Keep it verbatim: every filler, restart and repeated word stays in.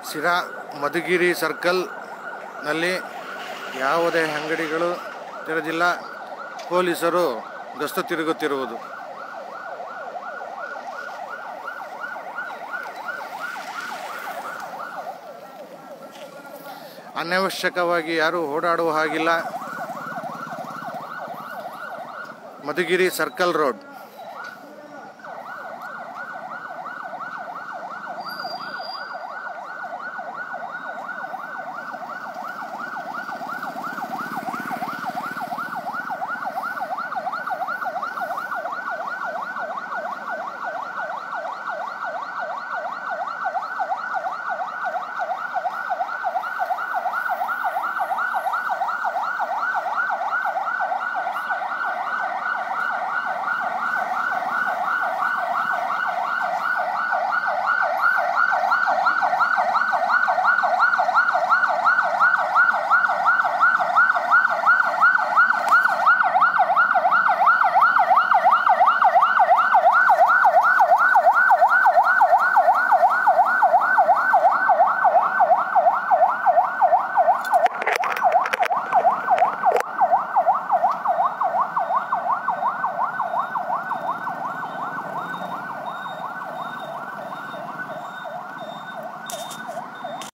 ಸಿರಾ ಮಧುಗಿರಿ ಸರ್ಕಲ್ನಲ್ಲಿ ಯಾವುದೇ ಅಂಗಡಿಗಳು ತೆರೆದಿಲ್ಲ. ಪೊಲೀಸರು ಗಸ್ತು ತಿರುಗುತ್ತಿರುವುದು. ಅನವಶ್ಯಕವಾಗಿ ಯಾರೂ ಓಡಾಡುವ ಹಾಗಿಲ್ಲ. Madhugiri circle road.